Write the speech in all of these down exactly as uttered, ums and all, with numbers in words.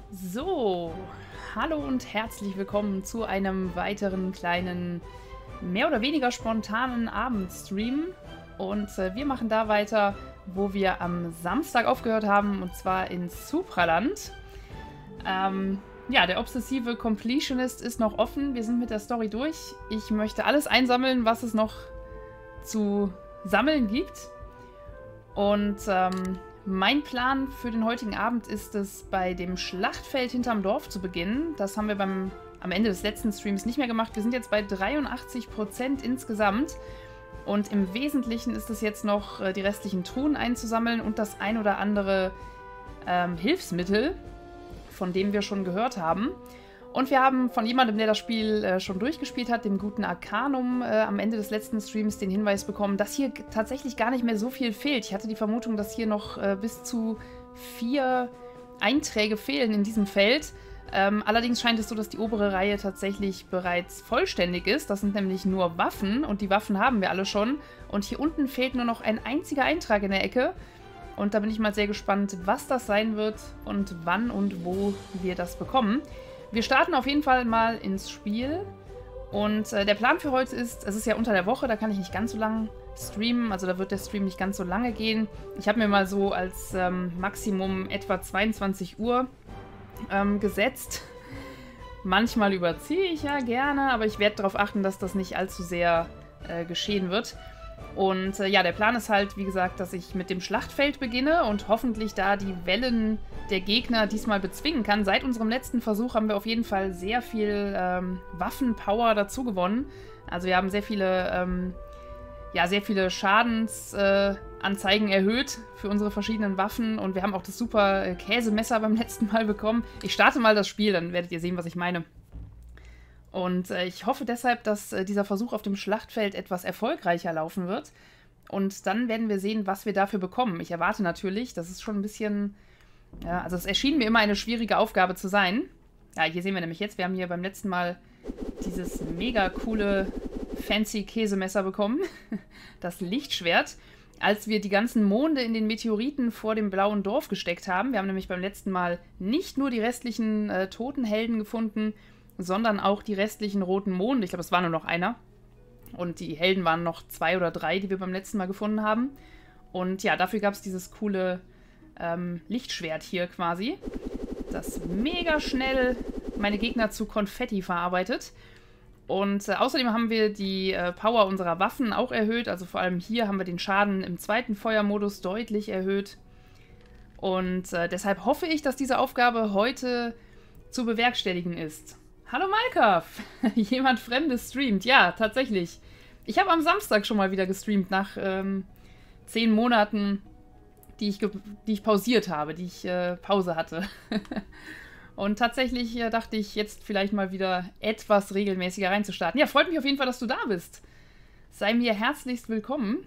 So, hallo und herzlich willkommen zu einem weiteren kleinen, mehr oder weniger spontanen Abendstream. Und äh, wir machen da weiter, wo wir am Samstag aufgehört haben, und zwar in Supraland. Ähm, ja, der obsessive Completionist ist noch offen. Wir sind mit der Story durch. Ich möchte alles einsammeln, was es noch zu sammeln gibt. Und ähm, mein Plan für den heutigen Abend ist es, bei dem Schlachtfeld hinterm Dorf zu beginnen. Das haben wir beim, am Ende des letzten Streams nicht mehr gemacht. Wir sind jetzt bei dreiundachtzig Prozent insgesamt. Und im Wesentlichen ist es jetzt noch, äh, die restlichen Truhen einzusammeln und das ein oder andere ähm, Hilfsmittel, von dem wir schon gehört haben. Und wir haben von jemandem, der das Spiel äh, schon durchgespielt hat, dem guten Arcanum, äh, am Ende des letzten Streams den Hinweis bekommen, dass hier tatsächlich gar nicht mehr so viel fehlt. Ich hatte die Vermutung, dass hier noch äh, bis zu vier Einträge fehlen in diesem Feld. Ähm, allerdings scheint es so, dass die obere Reihe tatsächlich bereits vollständig ist. Das sind nämlich nur Waffen und die Waffen haben wir alle schon. Und hier unten fehlt nur noch ein einziger Eintrag in der Ecke. Und da bin ich mal sehr gespannt, was das sein wird und wann und wo wir das bekommen. Wir starten auf jeden Fall mal ins Spiel. Und äh, der Plan für heute ist, es ist ja unter der Woche, da kann ich nicht ganz so lang streamen. Also da wird der Stream nicht ganz so lange gehen. Ich habe mir mal so als ähm, Maximum etwa zweiundzwanzig Uhr ähm, gesetzt. Manchmal überziehe ich ja gerne, aber ich werde darauf achten, dass das nicht allzu sehr äh, geschehen wird. Und äh, ja, der Plan ist halt, wie gesagt, dass ich mit dem Schlachtfeld beginne und hoffentlich da die Wellen der Gegner diesmal bezwingen kann. Seit unserem letzten Versuch haben wir auf jeden Fall sehr viel ähm, Waffenpower dazu gewonnen. Also wir haben sehr viele, ähm, ja, sehr viele Schadensanzeigen äh, erhöht für unsere verschiedenen Waffen. Und wir haben auch das super äh, Käsemesser beim letzten Mal bekommen. Ich starte mal das Spiel, dann werdet ihr sehen, was ich meine. Und äh, ich hoffe deshalb, dass äh, dieser Versuch auf dem Schlachtfeld etwas erfolgreicher laufen wird. Und dann werden wir sehen, was wir dafür bekommen. Ich erwarte natürlich, das ist schon ein bisschen... Ja, also es erschien mir immer eine schwierige Aufgabe zu sein. Ja, hier sehen wir nämlich jetzt, wir haben hier beim letzten Mal dieses mega coole fancy Käsemesser bekommen. Das Lichtschwert. Als wir die ganzen Monde in den Meteoriten vor dem blauen Dorf gesteckt haben. Wir haben nämlich beim letzten Mal nicht nur die restlichen äh, toten Helden gefunden, sondern auch die restlichen roten Monde. Ich glaube, es war nur noch einer. Und die Helden waren noch zwei oder drei, die wir beim letzten Mal gefunden haben. Und ja, dafür gab es dieses coole ähm, Lichtschwert hier quasi, das mega schnell meine Gegner zu Konfetti verarbeitet. Und äh, außerdem haben wir die äh, Power unserer Waffen auch erhöht. Also vor allem hier haben wir den Schaden im zweiten Feuermodus deutlich erhöht. Und äh, deshalb hoffe ich, dass diese Aufgabe heute zu bewerkstelligen ist. Hallo Malkaf! Jemand Fremdes streamt. Ja, tatsächlich. Ich habe am Samstag schon mal wieder gestreamt, nach ähm, zehn Monaten, die ich, die ich pausiert habe, die ich äh, Pause hatte. Und tatsächlich äh, dachte ich, jetzt vielleicht mal wieder etwas regelmäßiger reinzustarten. Ja, freut mich auf jeden Fall, dass du da bist. Sei mir herzlichst willkommen.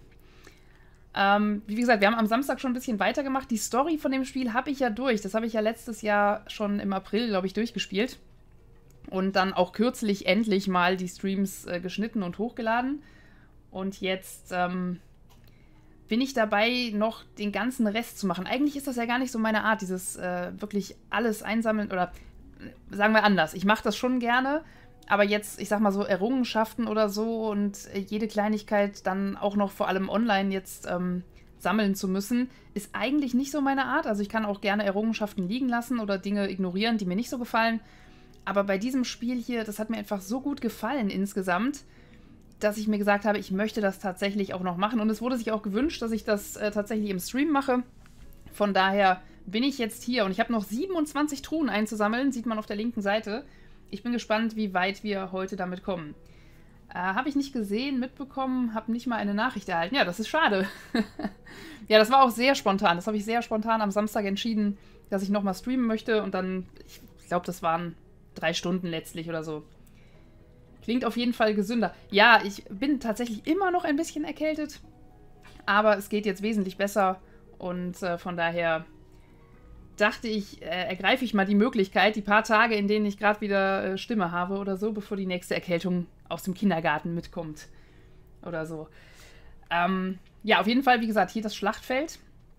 Ähm, wie gesagt, wir haben am Samstag schon ein bisschen weitergemacht. Die Story von dem Spiel habe ich ja durch. Das habe ich ja letztes Jahr schon im April, glaube ich, durchgespielt. Und dann auch kürzlich endlich mal die Streams äh, geschnitten und hochgeladen. Und jetzt ähm, bin ich dabei, noch den ganzen Rest zu machen. Eigentlich ist das ja gar nicht so meine Art, dieses äh, wirklich alles einsammeln. Oder äh, sagen wir anders, ich mache das schon gerne. Aber jetzt, ich sag mal so, Errungenschaften oder so und äh, jede Kleinigkeit dann auch noch vor allem online jetzt ähm, sammeln zu müssen, ist eigentlich nicht so meine Art. Also ich kann auch gerne Errungenschaften liegen lassen oder Dinge ignorieren, die mir nicht so gefallen. Aber bei diesem Spiel hier, das hat mir einfach so gut gefallen insgesamt, dass ich mir gesagt habe, ich möchte das tatsächlich auch noch machen. Und es wurde sich auch gewünscht, dass ich das äh, tatsächlich im Stream mache. Von daher bin ich jetzt hier und ich habe noch siebenundzwanzig Truhen einzusammeln, sieht man auf der linken Seite. Ich bin gespannt, wie weit wir heute damit kommen. Äh, habe ich nicht gesehen, mitbekommen, habe nicht mal eine Nachricht erhalten. Ja, das ist schade. Ja, das war auch sehr spontan. Das habe ich sehr spontan am Samstag entschieden, dass ich nochmal streamen möchte. Und dann, ich glaube, das waren drei Stunden letztlich oder so. Klingt auf jeden Fall gesünder. Ja, ich bin tatsächlich immer noch ein bisschen erkältet, aber es geht jetzt wesentlich besser und äh, von daher dachte ich, äh, ergreife ich mal die Möglichkeit, die paar Tage, in denen ich gerade wieder äh, Stimme habe oder so, bevor die nächste Erkältung aus dem Kindergarten mitkommt oder so. Ähm, ja, auf jeden Fall, wie gesagt, hier das Schlachtfeld.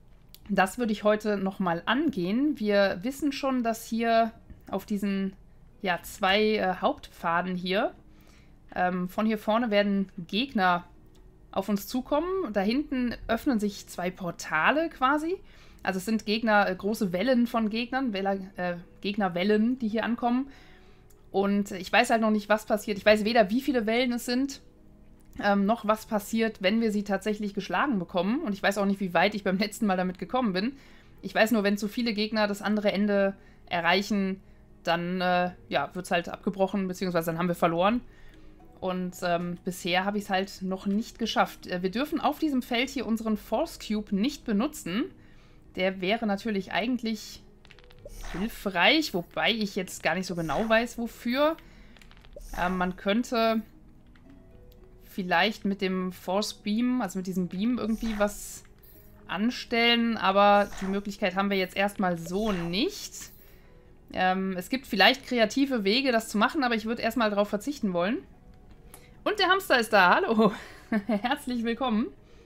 Das würde ich heute nochmal angehen. Wir wissen schon, dass hier auf diesen ja, zwei äh, Hauptpfaden hier, ähm, von hier vorne werden Gegner auf uns zukommen. Da hinten öffnen sich zwei Portale quasi. Also es sind Gegner, äh, große Wellen von Gegnern, Welle, äh, Gegnerwellen, die hier ankommen. Und ich weiß halt noch nicht, was passiert. Ich weiß weder, wie viele Wellen es sind, ähm, noch was passiert, wenn wir sie tatsächlich geschlagen bekommen. Und ich weiß auch nicht, wie weit ich beim letzten Mal damit gekommen bin. Ich weiß nur, wenn zu viele Gegner das andere Ende erreichen, dann äh, ja, wird es halt abgebrochen, beziehungsweise dann haben wir verloren. Und ähm, bisher habe ich es halt noch nicht geschafft. Äh, wir dürfen auf diesem Feld hier unseren Force Cube nicht benutzen. Der wäre natürlich eigentlich hilfreich, wobei ich jetzt gar nicht so genau weiß, wofür. Ähm, man könnte vielleicht mit dem Force Beam, also mit diesem Beam irgendwie was anstellen, aber die Möglichkeit haben wir jetzt erstmal so nicht. Ähm, es gibt vielleicht kreative Wege, das zu machen, aber ich würde erstmal darauf verzichten wollen. Und der Hamster ist da, hallo. Herzlich willkommen.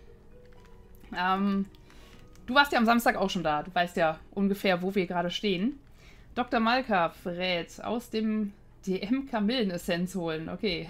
Ähm, du warst ja am Samstag auch schon da, du weißt ja ungefähr, wo wir gerade stehen. Doktor Malka verrät, aus dem D M Kamillenessenz holen, okay.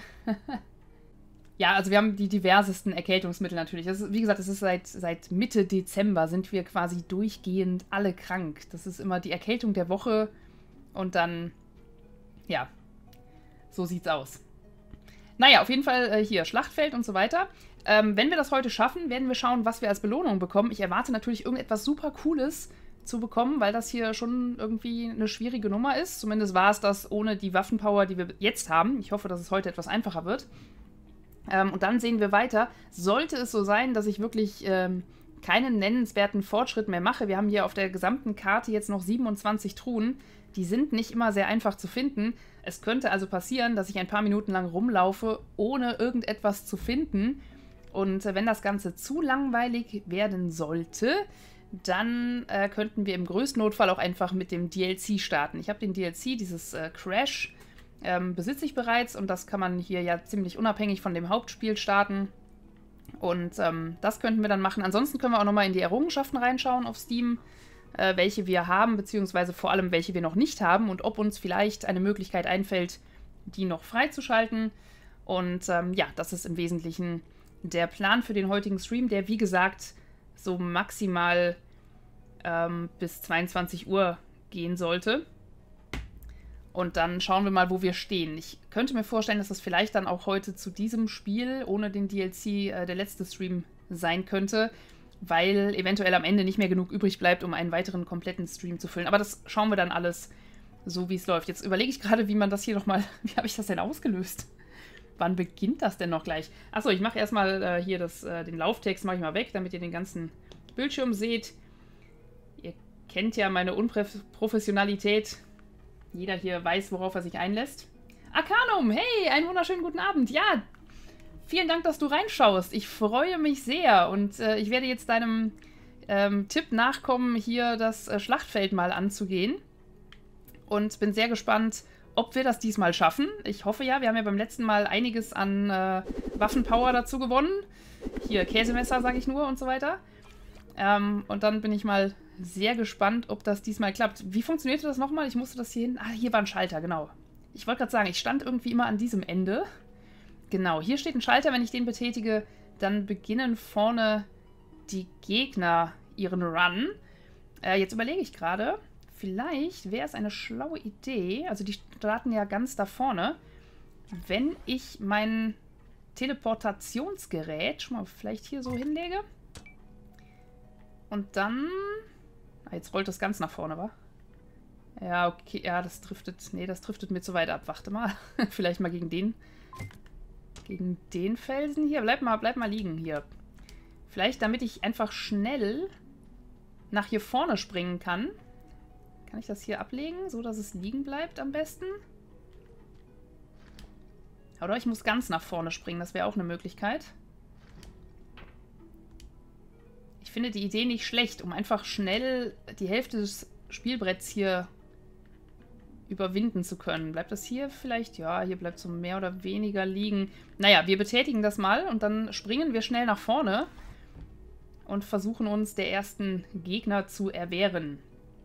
Ja, also wir haben die diversesten Erkältungsmittel natürlich. Das ist, wie gesagt, es ist seit, seit Mitte Dezember sind wir quasi durchgehend alle krank. Das ist immer die Erkältung der Woche und dann, ja, so sieht's aus. Naja, auf jeden Fall äh, hier Schlachtfeld und so weiter. Ähm, wenn wir das heute schaffen, werden wir schauen, was wir als Belohnung bekommen. Ich erwarte natürlich irgendetwas super Cooles zu bekommen, weil das hier schon irgendwie eine schwierige Nummer ist. Zumindest war es das ohne die Waffenpower, die wir jetzt haben. Ich hoffe, dass es heute etwas einfacher wird. Ähm, und dann sehen wir weiter. Sollte es so sein, dass ich wirklich ähm, keinen nennenswerten Fortschritt mehr mache, wir haben hier auf der gesamten Karte jetzt noch siebenundzwanzig Truhen, die sind nicht immer sehr einfach zu finden. Es könnte also passieren, dass ich ein paar Minuten lang rumlaufe, ohne irgendetwas zu finden. Und äh, wenn das Ganze zu langweilig werden sollte, dann äh, könnten wir im größten Notfall auch einfach mit dem D L C starten. Ich habe den D L C, dieses äh, Crash, Ähm, besitze ich bereits und das kann man hier ja ziemlich unabhängig von dem Hauptspiel starten. Und ähm, das könnten wir dann machen. Ansonsten können wir auch nochmal in die Errungenschaften reinschauen auf Steam, äh, welche wir haben, beziehungsweise vor allem welche wir noch nicht haben und ob uns vielleicht eine Möglichkeit einfällt, die noch freizuschalten. Und ähm, ja, das ist im Wesentlichen der Plan für den heutigen Stream, der wie gesagt so maximal ähm, bis zweiundzwanzig Uhr gehen sollte. Und dann schauen wir mal, wo wir stehen. Ich könnte mir vorstellen, dass das vielleicht dann auch heute zu diesem Spiel ohne den D L C äh, der letzte Stream sein könnte, weil eventuell am Ende nicht mehr genug übrig bleibt, um einen weiteren kompletten Stream zu füllen. Aber das schauen wir dann alles so, wie es läuft. Jetzt überlege ich gerade, wie man das hier nochmal... Wie habe ich das denn ausgelöst? Wann beginnt das denn noch gleich? Achso, ich mache erstmal äh, hier das, äh, den Lauftext mache ich mal weg, damit ihr den ganzen Bildschirm seht. Ihr kennt ja meine Unprofessionalität. Jeder hier weiß, worauf er sich einlässt. Arcanum, hey, einen wunderschönen guten Abend. Ja, vielen Dank, dass du reinschaust. Ich freue mich sehr und äh, ich werde jetzt deinem ähm, Tipp nachkommen, hier das äh, Schlachtfeld mal anzugehen. Und bin sehr gespannt, ob wir das diesmal schaffen. Ich hoffe ja, wir haben ja beim letzten Mal einiges an äh, Waffenpower dazu gewonnen. Hier Käsemesser, sage ich nur und so weiter. Ähm, und dann bin ich mal sehr gespannt, ob das diesmal klappt. Wie funktionierte das nochmal? Ich musste das hier hin... Ah, hier war ein Schalter, genau. Ich wollte gerade sagen, ich stand irgendwie immer an diesem Ende. Genau, hier steht ein Schalter. Wenn ich den betätige, dann beginnen vorne die Gegner ihren Run. Äh, jetzt überlege ich gerade, vielleicht wäre es eine schlaue Idee, also die starten ja ganz da vorne, wenn ich mein Teleportationsgerät schon mal vielleicht hier so hinlege. Und dann... Ah, jetzt rollt das ganz nach vorne, wa? Ja, okay. Ja, das driftet... Nee, das driftet mir zu weit ab. Warte mal. Vielleicht mal gegen den... Gegen den Felsen hier. Bleib mal, bleib mal liegen hier. Vielleicht, damit ich einfach schnell nach hier vorne springen kann. Kann ich das hier ablegen, so dass es liegen bleibt am besten? Oder ich muss ganz nach vorne springen. Das wäre auch eine Möglichkeit. Ich finde die Idee nicht schlecht, um einfach schnell die Hälfte des Spielbretts hier überwinden zu können. Bleibt das hier vielleicht? Ja, hier bleibt so mehr oder weniger liegen. Naja, wir betätigen das mal und dann springen wir schnell nach vorne. und versuchen uns der ersten Gegner zu erwehren.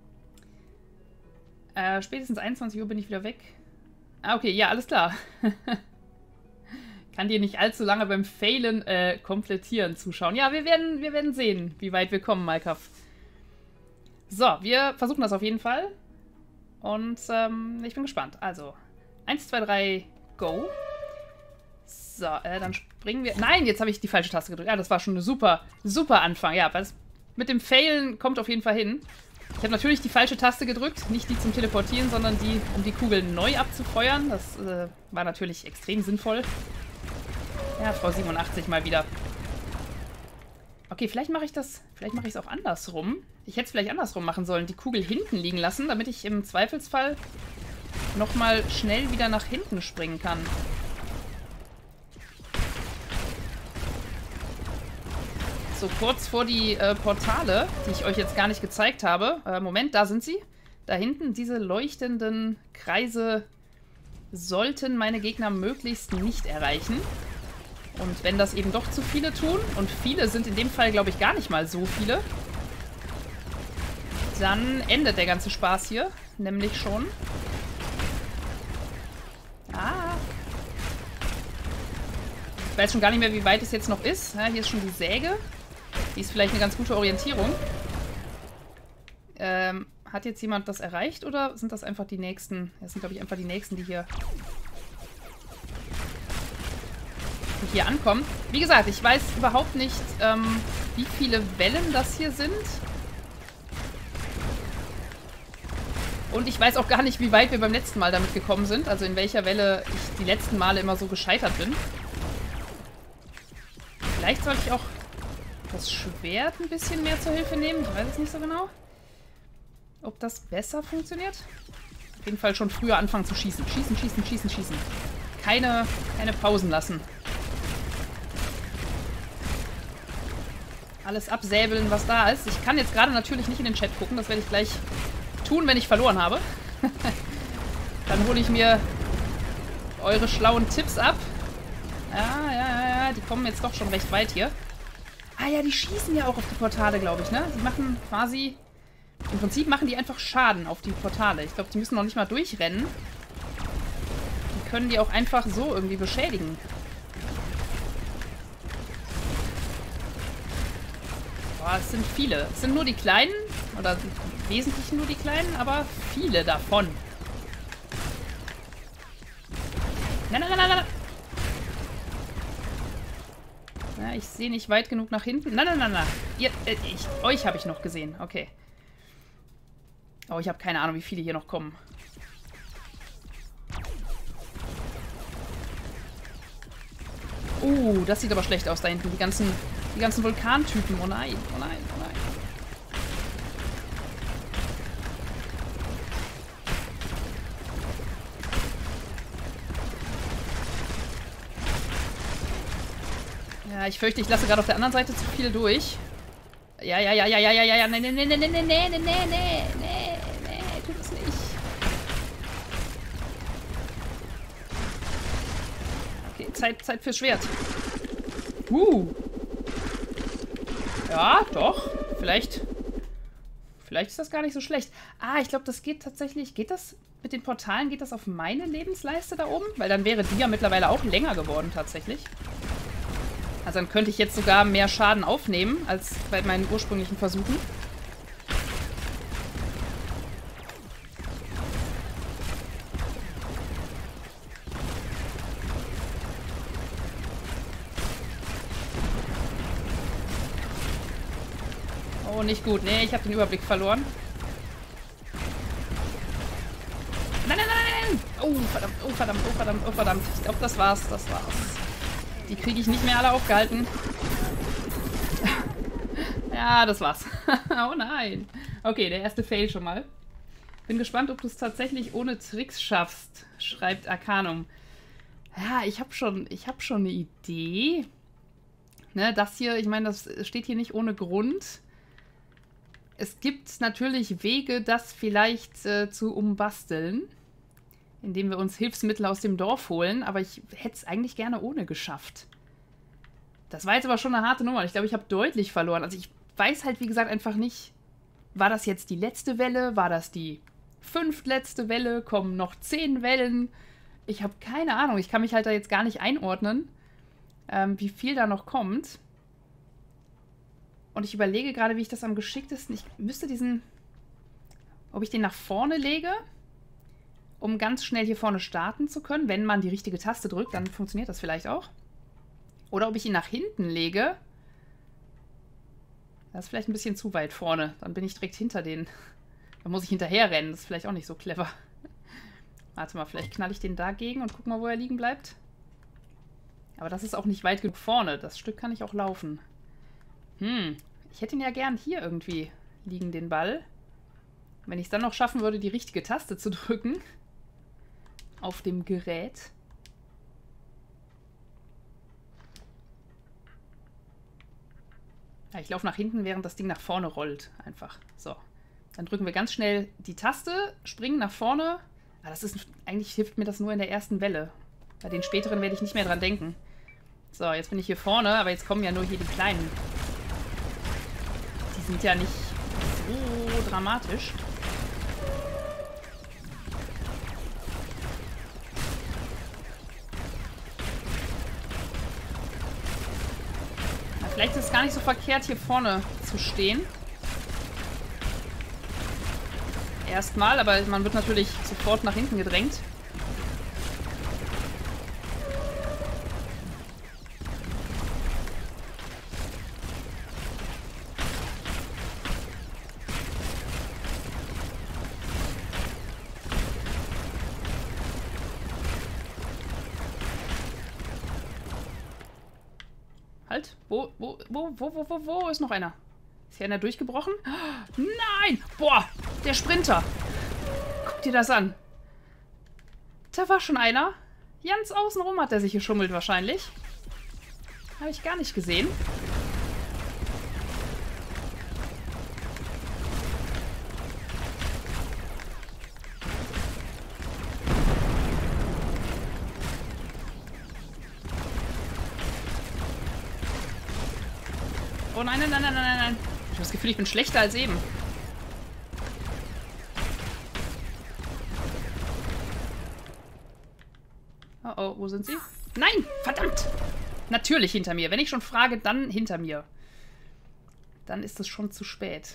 Äh, spätestens einundzwanzig Uhr bin ich wieder weg. Ah, okay, ja, alles klar. Kann dir nicht allzu lange beim Failen äh, komplettieren zuschauen. Ja, wir werden, wir werden sehen, wie weit wir kommen, Malkav. So, wir versuchen das auf jeden Fall. Und ähm, ich bin gespannt. Also, eins, zwei, drei, go. So, äh, dann springen wir... Nein, jetzt habe ich die falsche Taste gedrückt. Ja, das war schon eine super, super Anfang. Ja, was mit dem Failen kommt auf jeden Fall hin. Ich habe natürlich die falsche Taste gedrückt. Nicht die zum Teleportieren, sondern die, um die Kugel neu abzufeuern. Das äh, war natürlich extrem sinnvoll. Ja, Frau siebenundachtzig mal wieder. Okay, vielleicht mache ich das... Vielleicht mache ich es auch andersrum. Ich hätte es vielleicht andersrum machen sollen. Die Kugel hinten liegen lassen, damit ich im Zweifelsfall nochmal schnell wieder nach hinten springen kann. So kurz vor die äh, Portale, die ich euch jetzt gar nicht gezeigt habe. Äh, Moment, da sind sie. Da hinten, diese leuchtenden Kreise sollten meine Gegner möglichst nicht erreichen. Und wenn das eben doch zu viele tun, und viele sind in dem Fall, glaube ich, gar nicht mal so viele, dann endet der ganze Spaß hier. Nämlich schon. Ah. Ich weiß schon gar nicht mehr, wie weit es jetzt noch ist. Ja, hier ist schon die Säge. Die ist vielleicht eine ganz gute Orientierung. Ähm, hat jetzt jemand das erreicht oder sind das einfach die nächsten? Das sind, glaube ich, einfach die nächsten, die hier, die hier ankommen. Wie gesagt, ich weiß überhaupt nicht, ähm, wie viele Wellen das hier sind. Und ich weiß auch gar nicht, wie weit wir beim letzten Mal damit gekommen sind. Also in welcher Welle ich die letzten Male immer so gescheitert bin. Vielleicht sollte ich auch das Schwert ein bisschen mehr zur Hilfe nehmen. Ich weiß es nicht so genau. Ob das besser funktioniert? Auf jeden Fall schon früher anfangen zu schießen. Schießen, schießen, schießen, schießen. Keine, keine Pausen lassen. Alles absäbeln, was da ist. Ich kann jetzt gerade natürlich nicht in den Chat gucken. Das werde ich gleich tun, wenn ich verloren habe. Dann hole ich mir eure schlauen Tipps ab. Ja, ja, ja, ja. Die kommen jetzt doch schon recht weit hier. Ah ja, die schießen ja auch auf die Portale, glaube ich, ne? Die machen quasi... Im Prinzip machen die einfach Schaden auf die Portale. Ich glaube, die müssen noch nicht mal durchrennen. Die können die auch einfach so irgendwie beschädigen. Boah, es sind viele. Es sind nur die Kleinen, oder im Wesentlichen nur die Kleinen, aber viele davon. Nein, nein, nein, nein, nein. Ja, ich sehe nicht weit genug nach hinten. Nein, nein, nein, nein. Ihr, äh, ich, euch habe ich noch gesehen. Okay. Oh, ich habe keine Ahnung, wie viele hier noch kommen. Uh, das sieht aber schlecht aus da hinten. Die ganzen, die ganzen Vulkantypen. Oh nein, oh nein, oh nein. Ja, ich fürchte, ich lasse gerade auf der anderen Seite zu viel durch. Ja, ja, ja, ja, ja, ja, ja, ja, nee, nee, nee, nee, nee, nee, nee, nee, nee, nee, nee, tut es nicht. Okay, Zeit, Zeit fürs Schwert. Uh. Ja, doch. Vielleicht, vielleicht ist das gar nicht so schlecht. Ah, ich glaube, das geht tatsächlich, geht das mit den Portalen, geht das auf meine Lebensleiste da oben? Weil dann wäre die ja mittlerweile auch länger geworden, tatsächlich. Also dann könnte ich jetzt sogar mehr Schaden aufnehmen, als bei meinen ursprünglichen Versuchen. Oh, nicht gut. Nee, ich habe den Überblick verloren. Nein, nein, nein, nein! Oh, verdammt, oh, verdammt, oh, verdammt, oh, verdammt. Ich glaube, das war's, das war's. Die kriege ich nicht mehr alle aufgehalten. Ja, das war's. Oh nein. Okay, der erste Fail schon mal. Bin gespannt, ob du es tatsächlich ohne Tricks schaffst, schreibt Arcanum. Ja, ich habe schon, ich hab schon eine Idee. Ne, das hier, ich meine, das steht hier nicht ohne Grund. Es gibt natürlich Wege, das vielleicht äh, zu umbasteln, indem wir uns Hilfsmittel aus dem Dorf holen, aber ich hätte es eigentlich gerne ohne geschafft. Das war jetzt aber schon eine harte Nummer. Ich glaube, ich habe deutlich verloren. Also ich weiß halt, wie gesagt, einfach nicht, war das jetzt die letzte Welle? War das die fünftletzte Welle? Kommen noch zehn Wellen? Ich habe keine Ahnung. Ich kann mich halt da jetzt gar nicht einordnen, ähm, wie viel da noch kommt. Und ich überlege gerade, wie ich das am geschicktesten... Ich müsste diesen... Ob ich den nach vorne lege, um ganz schnell hier vorne starten zu können. Wenn man die richtige Taste drückt, dann funktioniert das vielleicht auch. Oder ob ich ihn nach hinten lege. Das ist vielleicht ein bisschen zu weit vorne. Dann bin ich direkt hinter denen. Dann muss ich hinterher rennen. Das ist vielleicht auch nicht so clever. Warte mal, vielleicht knall ich den dagegen und guck mal, wo er liegen bleibt. Aber das ist auch nicht weit genug vorne. Das Stück kann ich auch laufen. Hm, ich hätte ihn ja gern hier irgendwie liegen, den Ball. Wenn ich es dann noch schaffen würde, die richtige Taste zu drücken. Auf dem Gerät. Ja, ich laufe nach hinten, während das Ding nach vorne rollt. Einfach. So. Dann drücken wir ganz schnell die Taste, springen nach vorne. Ah, das ist, eigentlich hilft mir das nur in der ersten Welle. Bei den späteren werde ich nicht mehr dran denken. So, jetzt bin ich hier vorne, aber jetzt kommen ja nur hier die kleinen. Die sind ja nicht so dramatisch. Na, vielleicht ist es gar nicht so verkehrt, hier vorne zu stehen. Erstmal, aber man wird natürlich sofort nach hinten gedrängt. Halt, wo, wo, wo, wo, wo, wo, wo ist noch einer? Ist hier einer durchgebrochen? Nein! Boah, der Sprinter. Guck dir das an. Da war schon einer. Ganz außenrum hat er sich geschummelt wahrscheinlich. Habe ich gar nicht gesehen. Oh nein, nein, nein, nein, nein, nein. Ich habe das Gefühl, ich bin schlechter als eben. Oh oh, wo sind sie? Nein, verdammt! Natürlich hinter mir. Wenn ich schon frage, dann hinter mir. Dann ist es schon zu spät.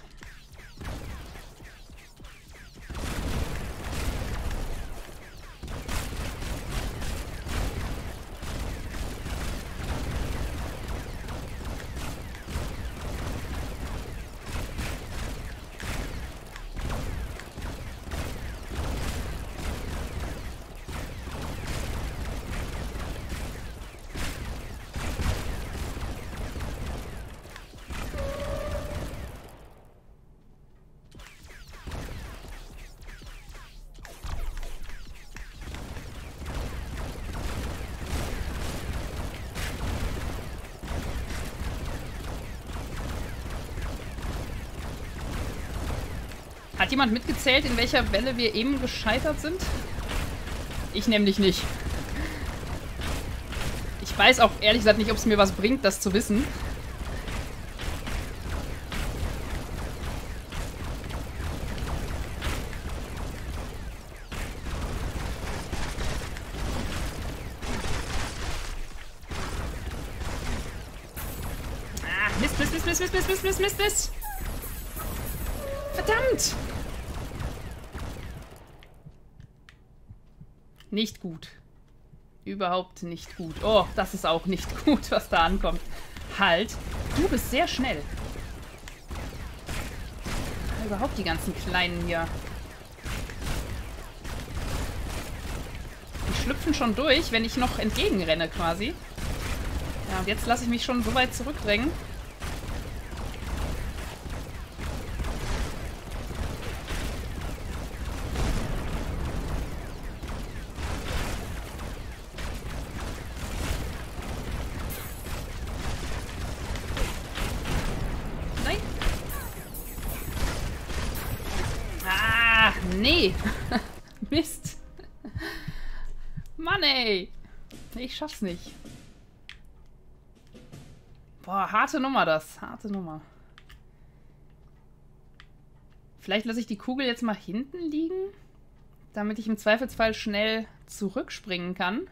Hat jemand mitgezählt, in welcher Welle wir eben gescheitert sind? Ich nämlich nicht. Ich weiß auch ehrlich gesagt nicht, ob es mir was bringt, das zu wissen. Ah, Mist, Mist, Mist, Mist, Mist, Mist, Mist, Mist, Mist, Mist. Verdammt! Nicht gut. Überhaupt nicht gut. Oh, das ist auch nicht gut, was da ankommt. Halt. Du bist sehr schnell. Überhaupt die ganzen Kleinen hier. Die schlüpfen schon durch, wenn ich noch entgegenrenne quasi. Ja, und jetzt lasse ich mich schon so weit zurückdrängen. Nee. Mist. Mann, ey. Ich schaff's nicht. Boah, harte Nummer das. Harte Nummer. Vielleicht lasse ich die Kugel jetzt mal hinten liegen, damit ich im Zweifelsfall schnell zurückspringen kann.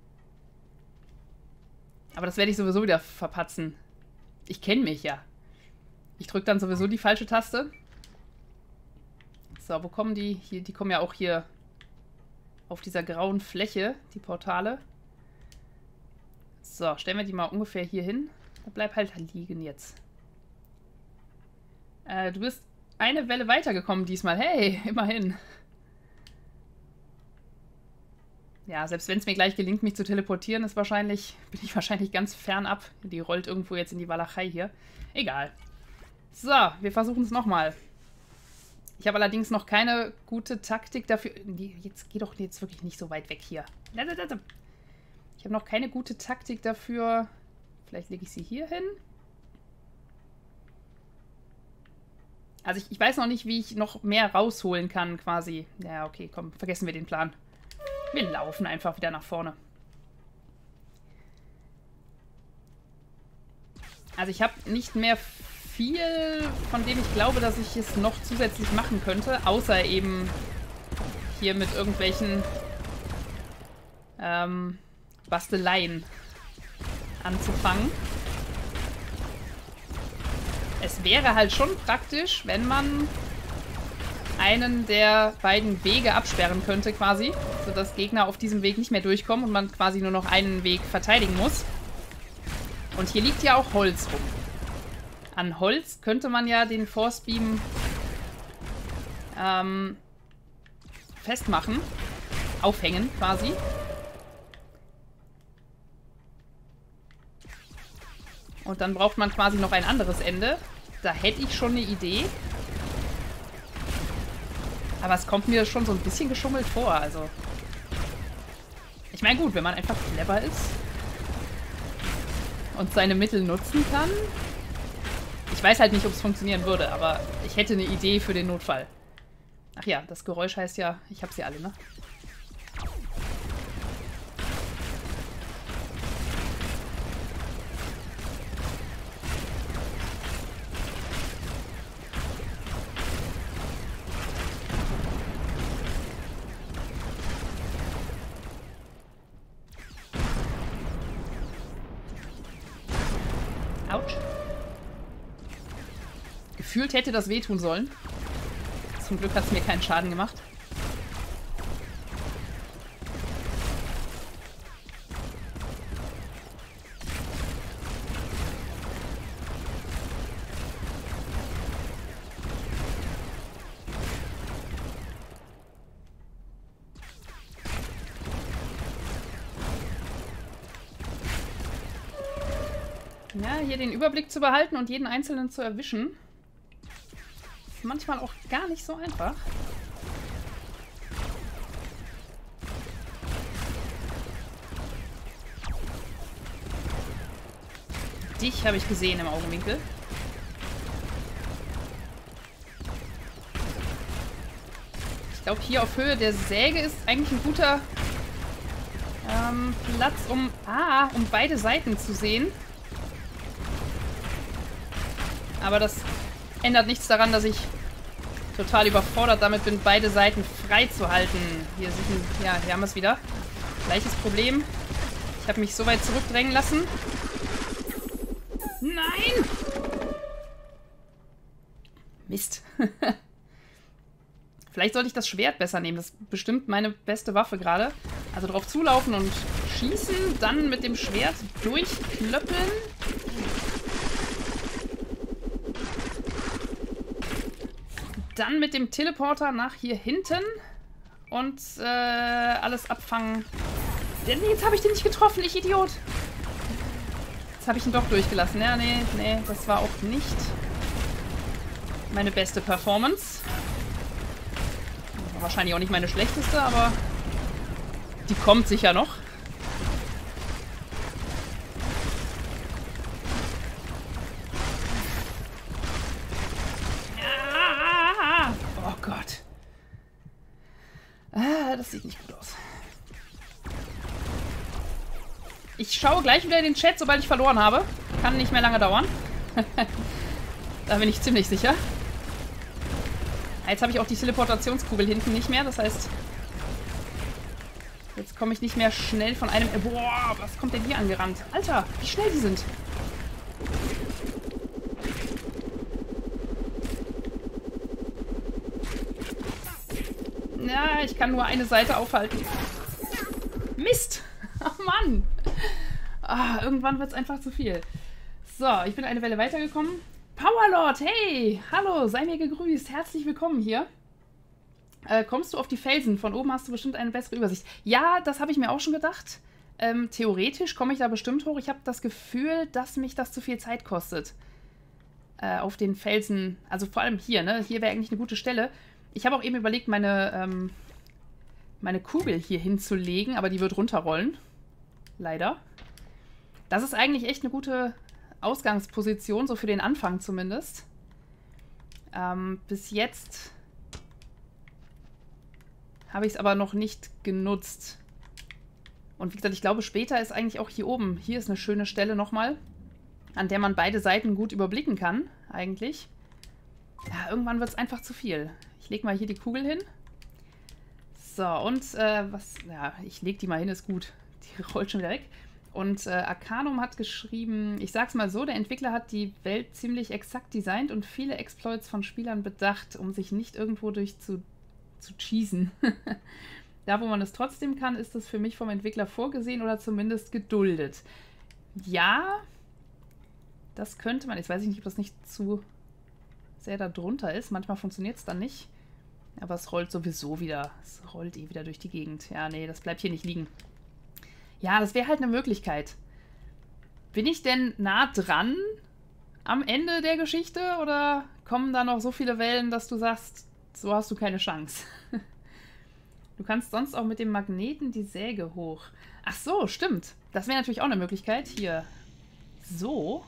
Aber das werde ich sowieso wieder verpatzen. Ich kenne mich ja. Ich drücke dann sowieso die falsche Taste. So, wo kommen die? Hier, die kommen ja auch hier auf dieser grauen Fläche, die Portale. So, stellen wir die mal ungefähr hier hin. Bleib halt liegen jetzt. Äh, du bist eine Welle weitergekommen diesmal. Hey, immerhin. Ja, selbst wenn es mir gleich gelingt, mich zu teleportieren, ist wahrscheinlich, bin ich wahrscheinlich ganz fernab. Die rollt irgendwo jetzt in die Walachei hier. Egal. So, wir versuchen es nochmal. Ich habe allerdings noch keine gute Taktik dafür. Jetzt geh doch jetzt wirklich nicht so weit weg hier. Ich habe noch keine gute Taktik dafür. Vielleicht lege ich sie hier hin. Also ich, ich weiß noch nicht, wie ich noch mehr rausholen kann quasi. Ja, okay, komm, vergessen wir den Plan. Wir laufen einfach wieder nach vorne. Also ich habe nicht mehr viel, von dem ich glaube, dass ich es noch zusätzlich machen könnte. Außer eben hier mit irgendwelchen ähm, Basteleien anzufangen. Es wäre halt schon praktisch, wenn man einen der beiden Wege absperren könnte quasi, sodass Gegner auf diesem Weg nicht mehr durchkommen und man quasi nur noch einen Weg verteidigen muss. Und hier liegt ja auch Holz rum. An Holz könnte man ja den Force Beam ähm, festmachen, aufhängen quasi. Und dann braucht man quasi noch ein anderes Ende. Da hätte ich schon eine Idee. Aber es kommt mir schon so ein bisschen geschummelt vor, also. Ich meine, gut, wenn man einfach clever ist und seine Mittel nutzen kann. Ich weiß halt nicht, ob es funktionieren würde, aber ich hätte eine Idee für den Notfall. Ach ja, das Geräusch heißt ja, ich habe sie alle, ne? Autsch. Gefühlt hätte das wehtun sollen. Zum Glück hat es mir keinen Schaden gemacht. Ja, hier den Überblick zu behalten und jeden Einzelnen zu erwischen. Ist manchmal auch gar nicht so einfach. Dich habe ich gesehen im Augenwinkel. Ich glaube, hier auf Höhe der Säge ist eigentlich ein guter ähm, Platz, um, ah, um beide Seiten zu sehen. Aber das ändert nichts daran, dass ich total überfordert damit bin, beide Seiten frei zu halten. Hier sieht ein, ja, hier haben wir es wieder. Gleiches Problem. Ich habe mich so weit zurückdrängen lassen. Nein! Mist. Vielleicht sollte ich das Schwert besser nehmen. Das ist bestimmt meine beste Waffe gerade. Also drauf zulaufen und schießen, dann mit dem Schwert durchklöppeln. Dann mit dem Teleporter nach hier hinten und äh, alles abfangen. Nee, jetzt habe ich den nicht getroffen, ich Idiot. Jetzt habe ich ihn doch durchgelassen. Ja, nee, nee, das war auch nicht meine beste Performance. War wahrscheinlich auch nicht meine schlechteste, aber die kommt sicher noch. Oh Gott. Ah, das sieht nicht gut aus. Ich schaue gleich wieder in den Chat, sobald ich verloren habe. kann nicht mehr lange dauern. Da bin ich ziemlich sicher. Jetzt habe ich auch die Teleportationskugel hinten nicht mehr. Das heißt, jetzt komme ich nicht mehr schnell von einem... Boah, was kommt denn hier angerannt? Alter, wie schnell die sind. Ja, ich kann nur eine Seite aufhalten. Mist! Oh Mann! Ah, irgendwann wird es einfach zu viel. So, ich bin eine Welle weitergekommen. Powerlord, hey! Hallo, sei mir gegrüßt. Herzlich willkommen hier. Äh, kommst du auf die Felsen? Von oben hast du bestimmt eine bessere Übersicht. Ja, das habe ich mir auch schon gedacht. Ähm, theoretisch komme ich da bestimmt hoch. Ich habe das Gefühl, dass mich das zu viel Zeit kostet. Äh, auf den Felsen, also vor allem hier, ne? Hier wäre eigentlich eine gute Stelle. Ich habe auch eben überlegt, meine, ähm, meine Kugel hier hinzulegen, aber die wird runterrollen. Leider. Das ist eigentlich echt eine gute Ausgangsposition, so für den Anfang zumindest. Ähm, bis jetzt habe ich es aber noch nicht genutzt. Und wie gesagt, ich glaube, später ist eigentlich auch hier oben. Hier ist eine schöne Stelle nochmal, an der man beide Seiten gut überblicken kann, eigentlich. Ja, irgendwann wird es einfach zu viel. Ich lege mal hier die Kugel hin. So, und äh, was... Ja, ich lege die mal hin, ist gut. Die rollt schon wieder weg. Und äh, Arcanum hat geschrieben, ich sag's mal so, der Entwickler hat die Welt ziemlich exakt designt und viele Exploits von Spielern bedacht, um sich nicht irgendwo durch zu, zu cheesen. Da, wo man es trotzdem kann, ist es für mich vom Entwickler vorgesehen oder zumindest geduldet. Ja, das könnte man. Jetzt weiß ich nicht, ob das nicht zu sehr da drunter ist. Manchmal funktioniert es dann nicht. Aber es rollt sowieso wieder. Es rollt eh wieder durch die Gegend. Ja, nee, das bleibt hier nicht liegen. Ja, das wäre halt eine Möglichkeit. Bin ich denn nah dran am Ende der Geschichte? Oder kommen da noch so viele Wellen, dass du sagst, so hast du keine Chance? Du kannst sonst auch mit dem Magneten die Säge hoch. Ach so, stimmt. Das wäre natürlich auch eine Möglichkeit. Hier. So.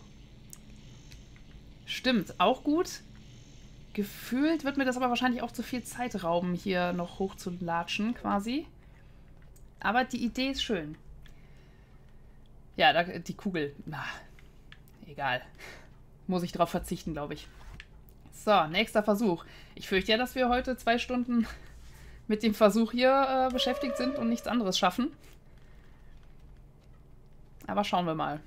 Stimmt, auch gut. Gefühlt wird mir das aber wahrscheinlich auch zu viel Zeit rauben, hier noch hoch zu latschen, quasi. Aber die Idee ist schön. Ja, da, die Kugel. Na, egal. Muss ich drauf verzichten, glaube ich. So, nächster Versuch. Ich fürchte ja, dass wir heute zwei Stunden mit dem Versuch hier äh, beschäftigt sind und nichts anderes schaffen. Aber schauen wir mal.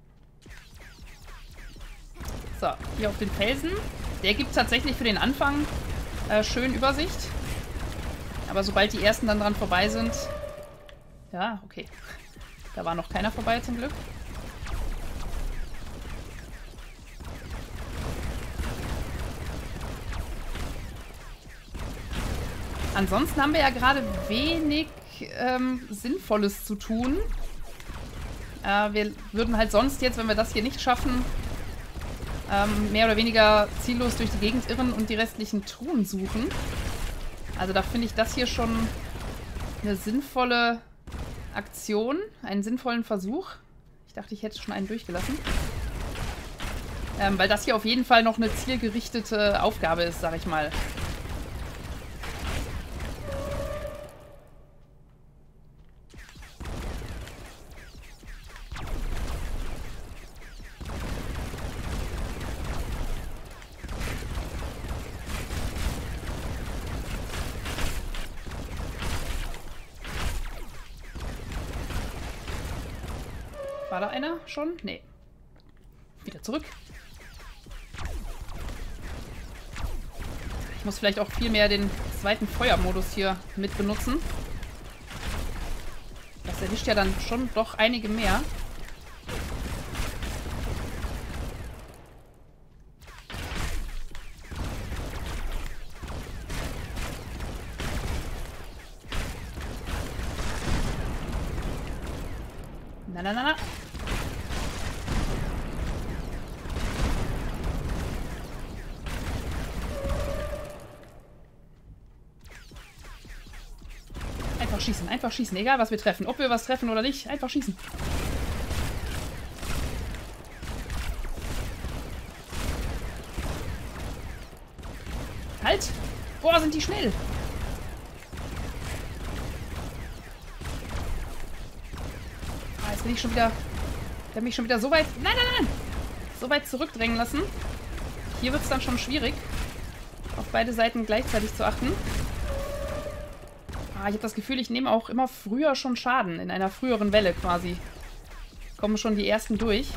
So, hier auf den Felsen. Der gibt tatsächlich für den Anfang äh, schön Übersicht. Aber sobald die ersten dann dran vorbei sind... Ja, okay. Da war noch keiner vorbei zum Glück. Ansonsten haben wir ja gerade wenig ähm, Sinnvolles zu tun. Äh, wir würden halt sonst jetzt, wenn wir das hier nicht schaffen, ähm, mehr oder weniger ziellos durch die Gegend irren und die restlichen Truhen suchen. Also da finde ich das hier schon eine sinnvolle Aktion, einen sinnvollen Versuch. Ich dachte, ich hätte schon einen durchgelassen. Ähm, weil das hier auf jeden Fall noch eine zielgerichtete Aufgabe ist, sag ich mal. War da einer schon? Nee. Wieder zurück. Ich muss vielleicht auch viel mehr den zweiten Feuermodus hier mit benutzen. Das erwischt ja dann schon doch einige mehr. Na, na, na, na. Einfach schießen, einfach schießen. Egal, was wir treffen. Ob wir was treffen oder nicht, einfach schießen. Halt! Boah, sind die schnell! Ah, jetzt bin ich schon wieder... Der hat mich schon wieder so weit... Nein, nein, nein! so weit zurückdrängen lassen. Hier wird es dann schon schwierig, auf beide Seiten gleichzeitig zu achten. Ah, ich habe das Gefühl, ich nehme auch immer früher schon Schaden, in einer früheren Welle quasi. Kommen schon die ersten durch.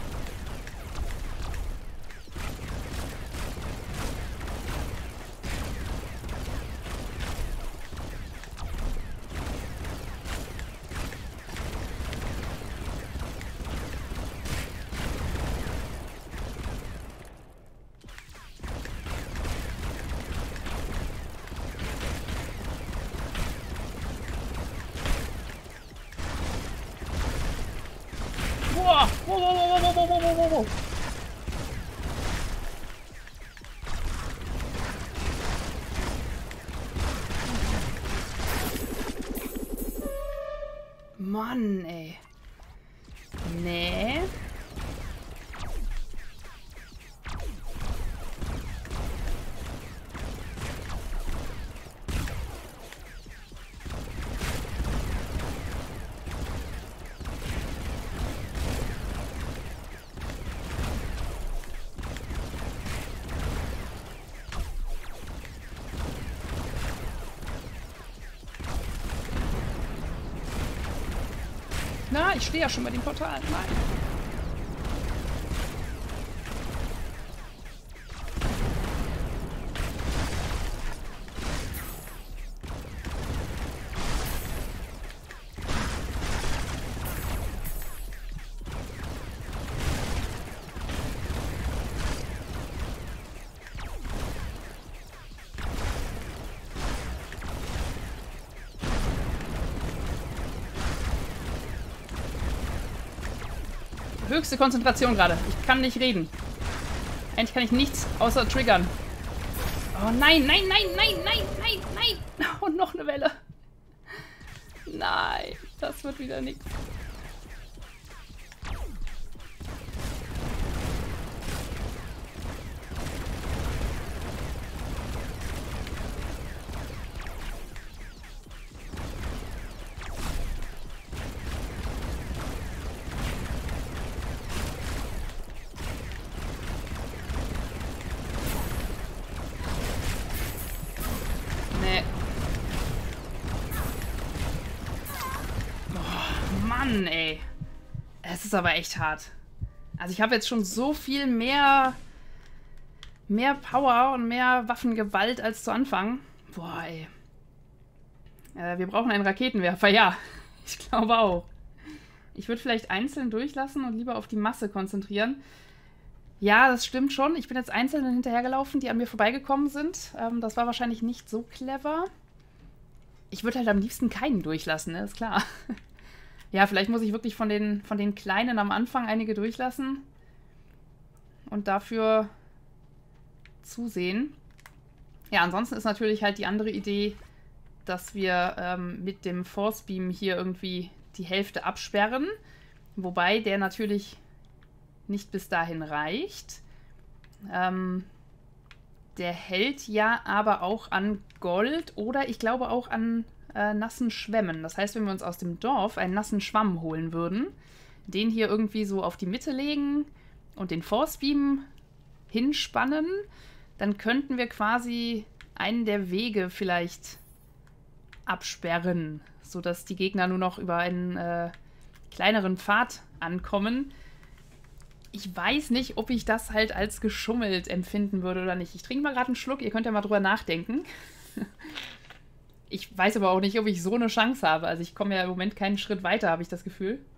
Wow, wow, wow, wow, wow, wow, wow, wow, wow. Mann, ey. Nee. Na, ich stehe ja schon bei dem Portal. Nein. Höchste Konzentration gerade. Ich kann nicht reden. Eigentlich kann ich nichts außer triggern. Oh nein, nein, nein, nein, nein, nein, nein. Und noch eine Welle. Nein, das wird wieder nichts. Mann, ey. Es ist aber echt hart. Also ich habe jetzt schon so viel mehr, mehr Power und mehr Waffengewalt als zu Anfang. Boah, ey. Äh, wir brauchen einen Raketenwerfer, ja. Ich glaube auch. Ich würde vielleicht einzeln durchlassen und lieber auf die Masse konzentrieren. Ja, das stimmt schon. Ich bin jetzt Einzelnen hinterhergelaufen, die an mir vorbeigekommen sind. Ähm, das war wahrscheinlich nicht so clever. Ich würde halt am liebsten keinen durchlassen, ne? Ist klar. Ja, vielleicht muss ich wirklich von den, von den Kleinen am Anfang einige durchlassen und dafür zusehen. Ja, ansonsten ist natürlich halt die andere Idee, dass wir ähm, mit dem Force Beam hier irgendwie die Hälfte absperren, wobei der natürlich nicht bis dahin reicht. Ähm, der hält ja aber auch an Gold oder ich glaube auch an Äh, nassen Schwämmen. Das heißt, wenn wir uns aus dem Dorf einen nassen Schwamm holen würden, den hier irgendwie so auf die Mitte legen und den Force Beam hinspannen, dann könnten wir quasi einen der Wege vielleicht absperren, sodass die Gegner nur noch über einen äh, kleineren Pfad ankommen. Ich weiß nicht, ob ich das halt als geschummelt empfinden würde oder nicht. Ich trinke mal gerade einen Schluck, ihr könnt ja mal drüber nachdenken. Ich weiß aber auch nicht, ob ich so eine Chance habe. Also ich komme ja im Moment keinen Schritt weiter, habe ich das Gefühl.